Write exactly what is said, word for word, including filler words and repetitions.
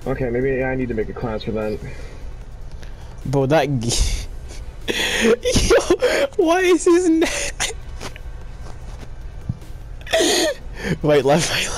Okay, maybe I need to make a class for that. Bro, that g- Yo, why is his neck? Wait, left, right,